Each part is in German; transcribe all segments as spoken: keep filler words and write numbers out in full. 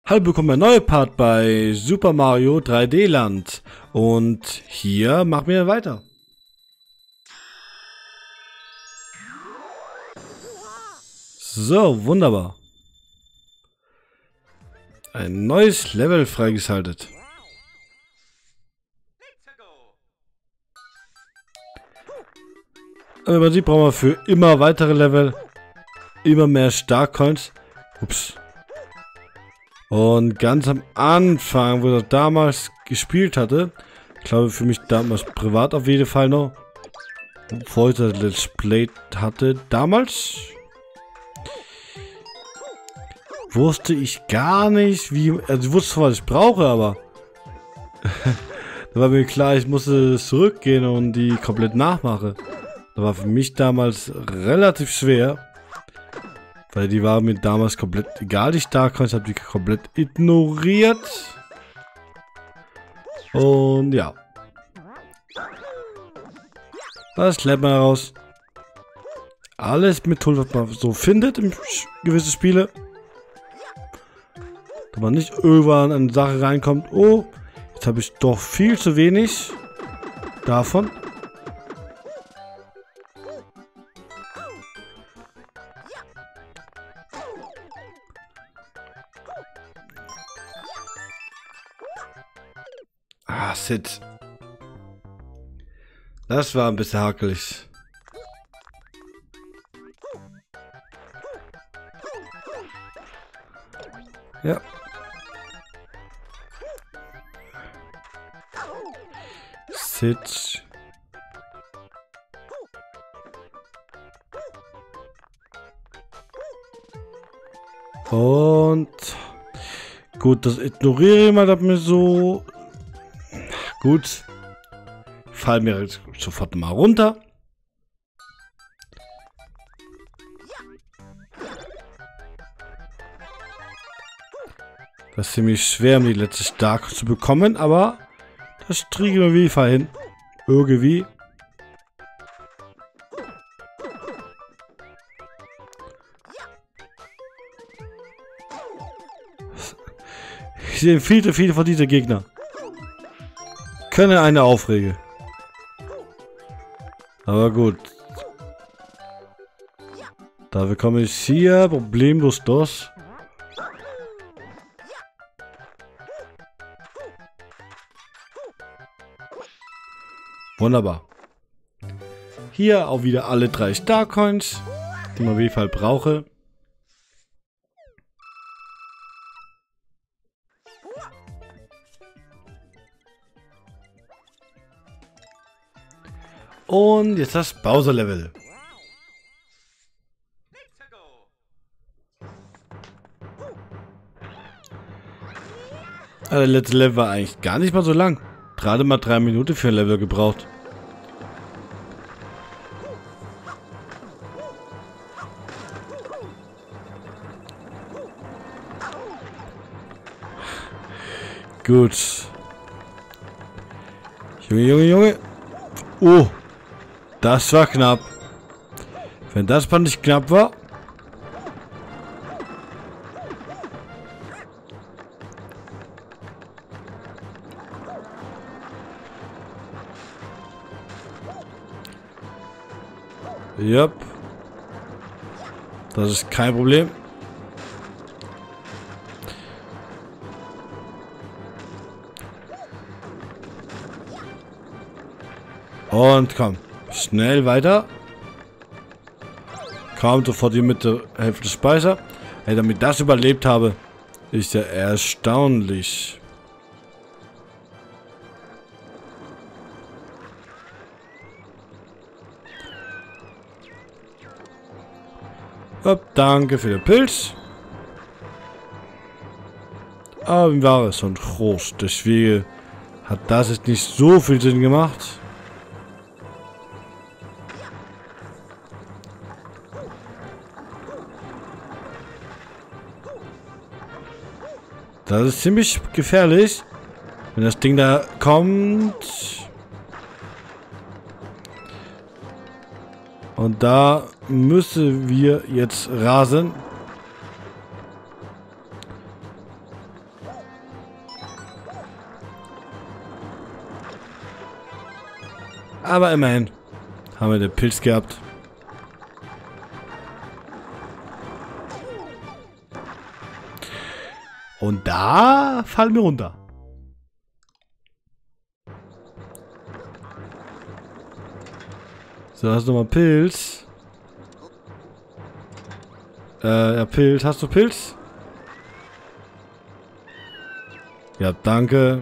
Hallo, willkommen ein neuer Part bei Super Mario drei D Land. Und hier machen wir weiter. So, wunderbar. Ein neues Level freigeschaltet. Aber man sieht, brauchen wir für immer weitere Level, immer mehr Starcoins. Ups. Und ganz am Anfang, wo er damals gespielt hatte, ich glaube für mich damals privat auf jeden Fall noch, bevor ich das Let's Play hatte, damals wusste ich gar nicht, wie, also ich wusste zwar, was ich brauche, aber da war mir klar, ich musste zurückgehen und die komplett nachmache. Das war für mich damals relativ schwer. Weil die war mir damals komplett egal, die Starcoins, habe die komplett ignoriert. Und ja. Was lernt man daraus? Alles mit Tool, was man so findet in gewisse Spiele. Dass man nicht irgendwann an eine Sache reinkommt. Oh, jetzt habe ich doch viel zu wenig davon. Ah, shit. Das war ein bisschen hakelig. Ja. Shit. Und gut, das ignoriere ich mal, dass mir so gut. Fallen mir jetzt sofort mal runter. Das ist ziemlich schwer, um die letzte Stark zu bekommen, aber das kriegen wir wie Fall hin. Irgendwie. Ich sehe viel zu viele von diesen Gegnern. Keine eine Aufrege. Aber gut. Da bekomme ich hier problemlos durch. Wunderbar. Hier auch wieder alle drei Starcoins, die man auf jeden Fall brauche. Und jetzt das Bowser-Level. Also, das letzte Level war eigentlich gar nicht mal so lang. Gerade mal drei Minuten für ein Level gebraucht. Gut. Junge, Junge, Junge. Oh. Das war knapp. Wenn das mal nicht knapp war. Yep. Das ist kein Problem. Und komm. Schnell weiter. Kaum sofort die Mitte Hälfte Speicher. Hey, damit ich das überlebt habe, ist ja erstaunlich. Hopp, danke für den Pilz. Aber wie war es schon groß? Deswegen hat das jetzt nicht so viel Sinn gemacht. Das ist ziemlich gefährlich, wenn das Ding da kommt. Und da müssen wir jetzt rasen. Aber immerhin haben wir den Pilz gehabt. Und da fallen wir runter. So, hast du noch mal Pilz? Äh, ja, Pilz. Hast du Pilz? Ja, danke.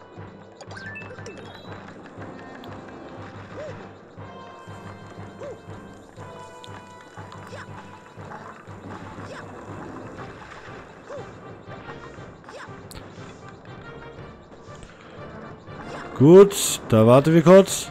Gut, da warten wir kurz.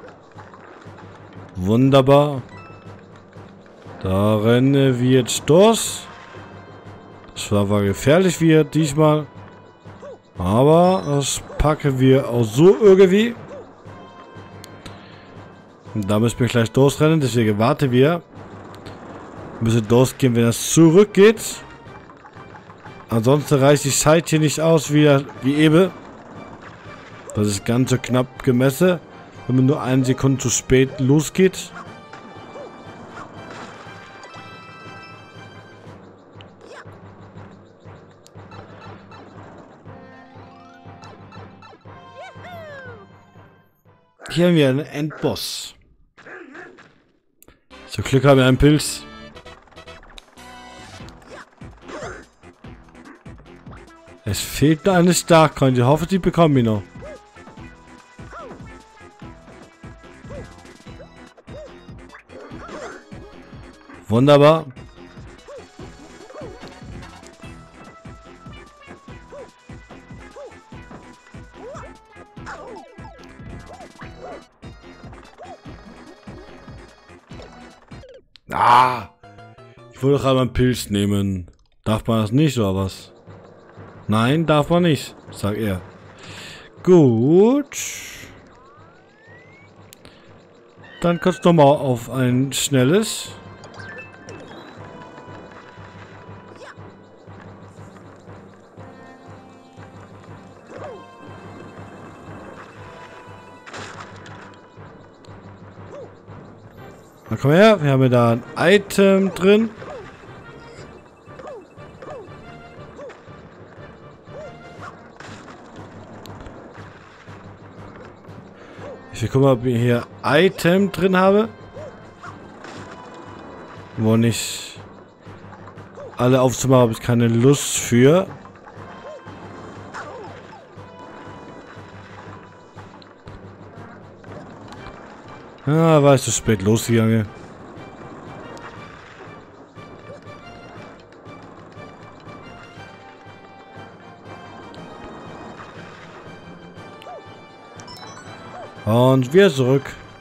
Wunderbar. Da rennen wir jetzt durch. Das war gefährlich wird diesmal. Aber das packen wir auch so irgendwie. Und da müssen wir gleich durchrennen, deswegen warten wir. Wir müssen durchgehen, wenn das zurückgeht. Ansonsten reicht die Zeit hier nicht aus wie, wie eben. Das ist ganz so knapp gemessen, wenn man nur eine Sekunde zu spät losgeht. Hier haben wir einen Endboss. Zum Glück haben wir einen Pilz. Es fehlt noch eine Starkcoin. Ich hoffe, die bekommen wir noch. Wunderbar. Ah! Ich wollte doch einmal einen Pilz nehmen. Darf man das nicht, oder was? Nein, darf man nicht, sagt er. Gut. Dann kannst du mal auf ein schnelles. Na komm her, wir haben da ein Item drin. Ich will gucken, ob ich hier Item drin habe. Wo nicht alle aufzumachen, habe ich keine Lust für. Ah, war es zu spät losgegangen. Und wir zurück.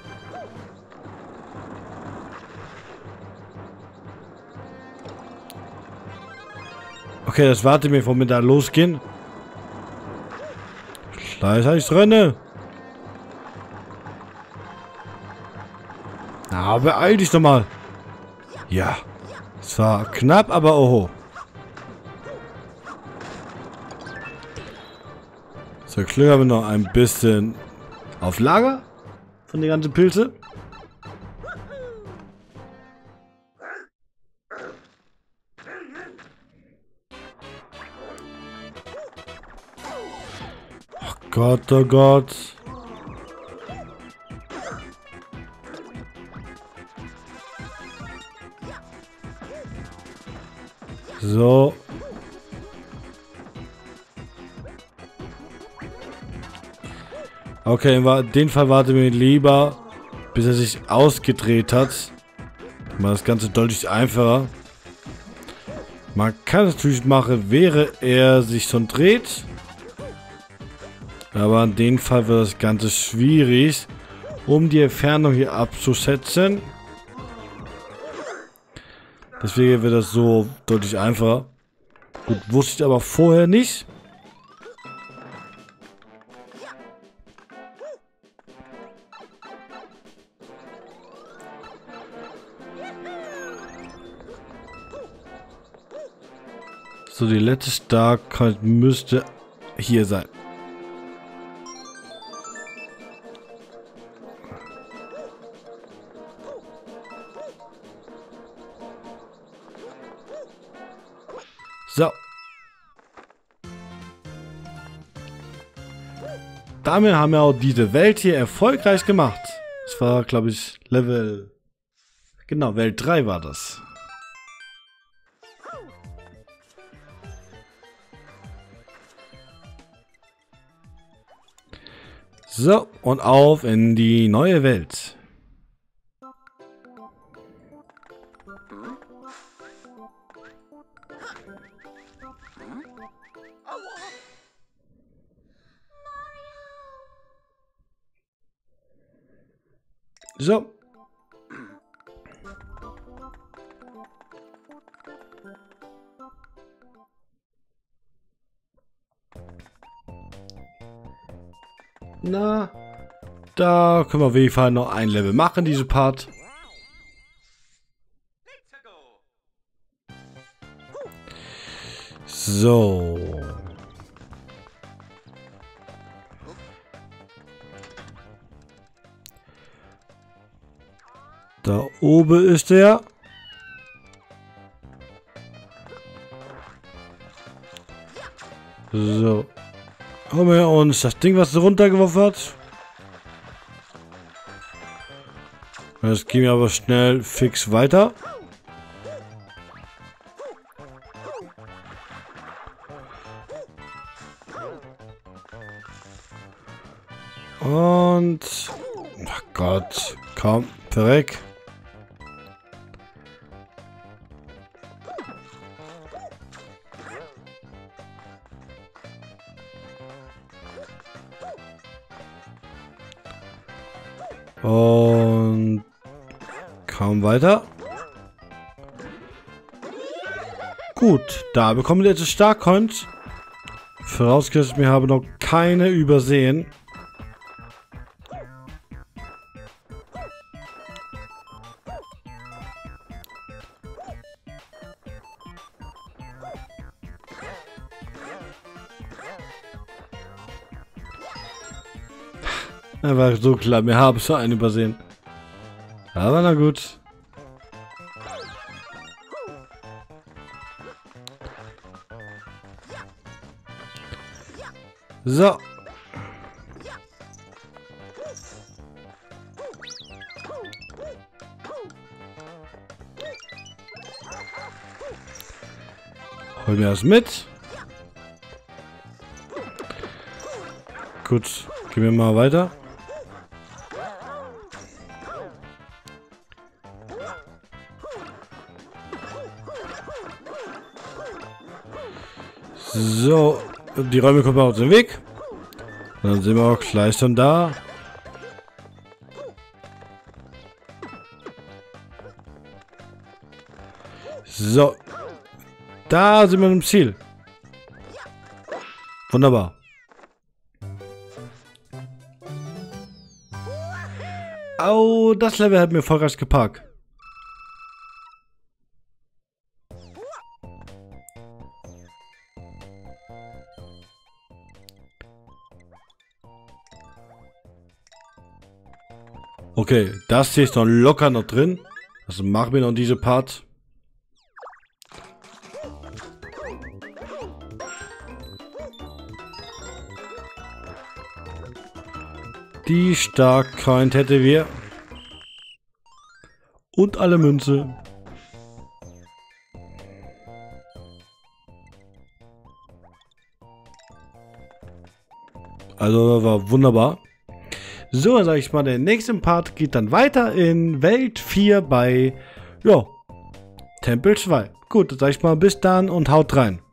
Okay, das warte mir, bevor wir da losgehen. Gleich drin. Na, beeil dich doch mal. Ja. Es war knapp, aber oho. So, Glück haben wir noch ein bisschen auf Lager von den ganzen Pilze. Oh Gott, oh Gott. So. Okay, in dem Fall warte mir lieber, bis er sich ausgedreht hat. Mal das Ganze deutlich einfacher. Man kann es natürlich machen, wäre er sich schon dreht. Aber in dem Fall wird das Ganze schwierig, um die Entfernung hier abzuschätzen. Deswegen wird das so deutlich einfacher. Gut, wusste ich aber vorher nicht. So, die letzte Starkheit müsste hier sein. So. Damit haben wir auch diese Welt hier erfolgreich gemacht. Das war, glaube ich, Level... Genau, Welt drei war das. So, und auf in die neue Welt. So. Na, da können wir auf jeden Fall noch ein Level machen, diese Part. So. Da oben ist er. So. Haben wir uns das Ding, was runtergeworfen hat. Jetzt gehen wir aber schnell fix weiter. Und... Ach Gott, komm, verreck. Und kaum weiter. Gut, da bekommen wir jetzt Starcoins. Vorausgesetzt, wir haben noch keine übersehen. Er war so klar, wir haben so einen übersehen. Aber na gut. So. Holen wir das mit. Gut, gehen wir mal weiter. So, die Räume kommen auf den Weg. Dann sind wir auch gleich dann da. So, da sind wir im Ziel. Wunderbar. Oh, das Level hat mir erfolgreich gepackt. Okay, das hier ist noch locker noch drin. Also machen wir noch diese Part. Die Starcoin hätte wir. Und alle Münze. Also war wunderbar. So, sag ich mal, der nächste Part geht dann weiter in Welt vier bei, ja, Tempel zwei. Gut, sag ich mal, bis dann und haut rein.